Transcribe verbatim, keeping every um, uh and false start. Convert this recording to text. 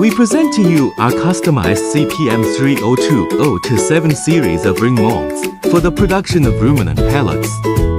We present to you our customized C P M three oh two oh two seven series of ring molds for the production of ruminant pellets.